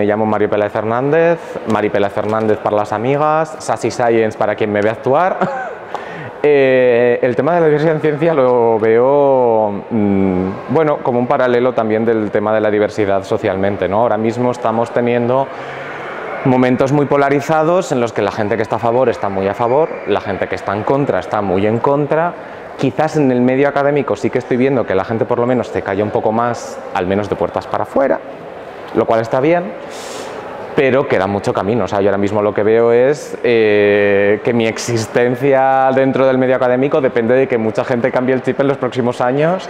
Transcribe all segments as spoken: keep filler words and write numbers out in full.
me llamo Mario Pérez Fernández, Mari Pérez Fernández para las amigas, Sassy Science para quien me ve actuar. eh, el tema de la diversidad en ciencia lo veo, mmm, bueno, como un paralelo también del tema de la diversidad socialmente, ¿no? Ahora mismo estamos teniendo momentos muy polarizados en los que la gente que está a favor está muy a favor, la gente que está en contra está muy en contra. Quizás en el medio académico sí que estoy viendo que la gente por lo menos se calla un poco más, al menos de puertas para afuera, lo cual está bien, pero queda mucho camino. O sea, yo ahora mismo lo que veo es eh, que mi existencia dentro del medio académico depende de que mucha gente cambie el chip en los próximos años,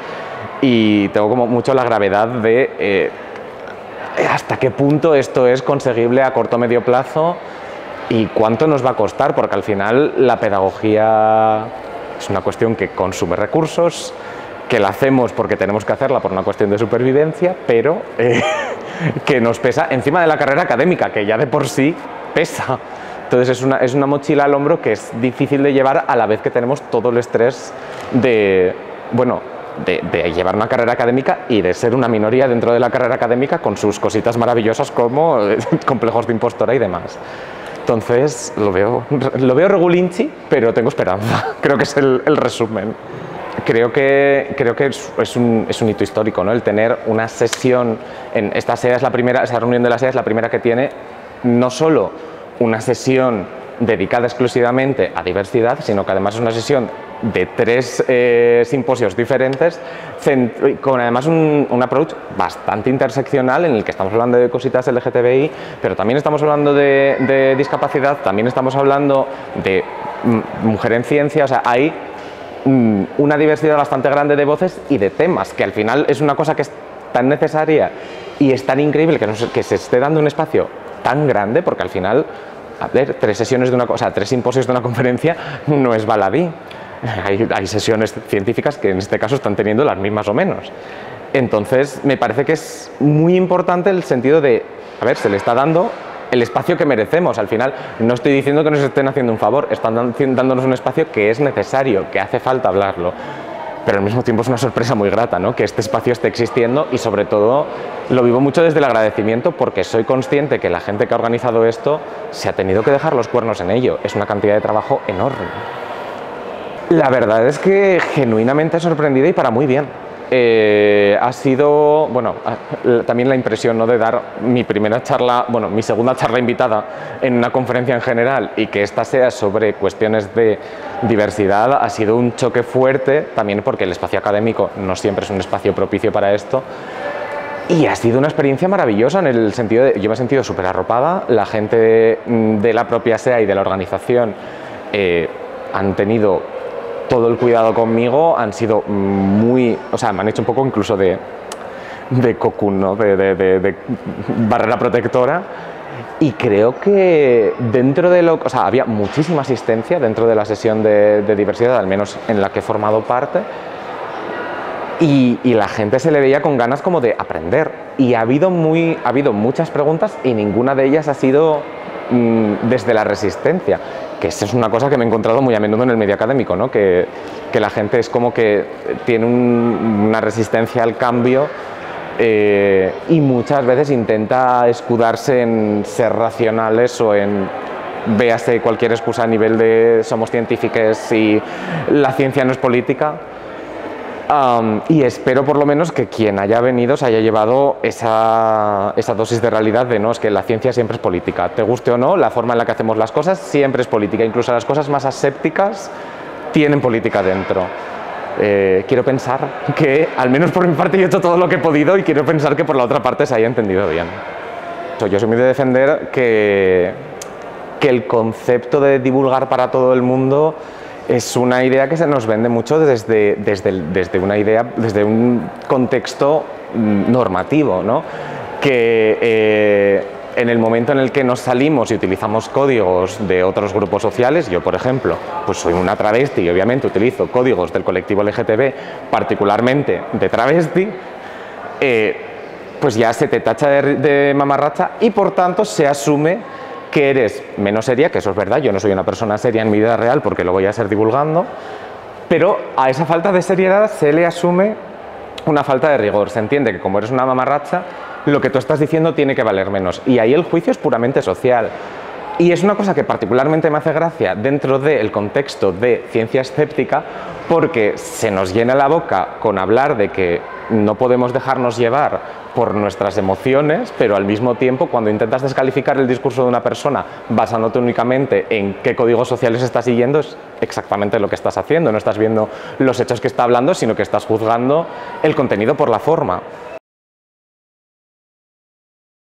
y tengo como mucho la gravedad de eh, hasta qué punto esto es conseguible a corto o medio plazo y cuánto nos va a costar, porque al final la pedagogía es una cuestión que consume recursos, que la hacemos porque tenemos que hacerla por una cuestión de supervivencia, pero eh, que nos pesa encima de la carrera académica, que ya de por sí pesa. Entonces es una, es una mochila al hombro que es difícil de llevar, a la vez que tenemos todo el estrés de, bueno, de, de llevar una carrera académica y de ser una minoría dentro de la carrera académica con sus cositas maravillosas como complejos de impostora y demás. Entonces lo veo, lo veo regulinchi, pero tengo esperanza. Creo que es el, el resumen. Creo que, creo que es, es, un, es un hito histórico, ¿no? El tener una sesión, en esta SEA es la primera, esa reunión de la SEA es la primera que tiene no solo una sesión dedicada exclusivamente a diversidad, sino que además es una sesión de tres eh, simposios diferentes, con además un, un approach bastante interseccional en el que estamos hablando de cositas L G T B I, pero también estamos hablando de, de discapacidad, también estamos hablando de mujer en ciencia. O sea, hay mm, una diversidad bastante grande de voces y de temas, que al final es una cosa que es tan necesaria y es tan increíble que, nos, que se esté dando un espacio tan grande, porque al final, a ver, tres sesiones de una cosa, o sea, tres simposios de una conferencia no es baladí. Hay, hay sesiones científicas que en este caso están teniendo las mismas o menos. Entonces me parece que es muy importante el sentido de, a ver, se le está dando el espacio que merecemos. Al final no estoy diciendo que nos estén haciendo un favor, están dándonos un espacio que es necesario, que hace falta hablarlo. Pero al mismo tiempo es una sorpresa muy grata, ¿no? Que este espacio esté existiendo, y sobre todo lo vivo mucho desde el agradecimiento, porque soy consciente que la gente que ha organizado esto se ha tenido que dejar los cuernos en ello. Es una cantidad de trabajo enorme. La verdad es que genuinamente sorprendida, y para muy bien. Eh, ha sido, bueno, también la impresión, ¿no?, de dar mi primera charla, bueno, mi segunda charla invitada en una conferencia en general, y que esta sea sobre cuestiones de diversidad, ha sido un choque fuerte, también porque el espacio académico no siempre es un espacio propicio para esto. Y ha sido una experiencia maravillosa en el sentido de, yo me he sentido súper arropada, la gente de la propia SEA y de la organización eh, han tenido todo el cuidado conmigo, han sido muy, o sea, me han hecho un poco incluso de, de cocoon, ¿no? de, de, de, de barrera protectora, y creo que dentro de lo, o sea, había muchísima asistencia dentro de la sesión de, de diversidad, al menos en la que he formado parte, y, y la gente se le veía con ganas como de aprender, y ha habido, muy, ha habido muchas preguntas y ninguna de ellas ha sido mmm, desde la resistencia, que esa es una cosa que me he encontrado muy a menudo en el medio académico, ¿no? que, que la gente es como que tiene un, una resistencia al cambio eh, y muchas veces intenta escudarse en ser racionales o en véase cualquier excusa a nivel de somos científicos y la ciencia no es política. Um, y espero por lo menos que quien haya venido se haya llevado esa, esa dosis de realidad de no, es que la ciencia siempre es política, te guste o no, la forma en la que hacemos las cosas siempre es política, incluso las cosas más asépticas tienen política dentro. Eh, quiero pensar que, al menos por mi parte, yo he hecho todo lo que he podido, y quiero pensar que por la otra parte se haya entendido bien. Yo soy muy de defender que, que el concepto de divulgar para todo el mundo es una idea que se nos vende mucho desde, desde, desde una idea, desde un contexto normativo, ¿no? Que eh, en el momento en el que nos salimos y utilizamos códigos de otros grupos sociales, yo por ejemplo, pues soy una travesti y obviamente utilizo códigos del colectivo L G T B, particularmente de travesti, eh, pues ya se te tacha de, de mamarracha, y por tanto se asume que eres menos seria, que eso es verdad, yo no soy una persona seria en mi vida real porque lo voy a ser divulgando, pero a esa falta de seriedad se le asume una falta de rigor. Se entiende que como eres una mamarracha, lo que tú estás diciendo tiene que valer menos. Y ahí el juicio es puramente social. Y es una cosa que particularmente me hace gracia dentro del contexto de ciencia escéptica, porque se nos llena la boca con hablar de que no podemos dejarnos llevar por nuestras emociones, pero al mismo tiempo cuando intentas descalificar el discurso de una persona basándote únicamente en qué códigos sociales está siguiendo, es exactamente lo que estás haciendo. No estás viendo los hechos que está hablando, sino que estás juzgando el contenido por la forma.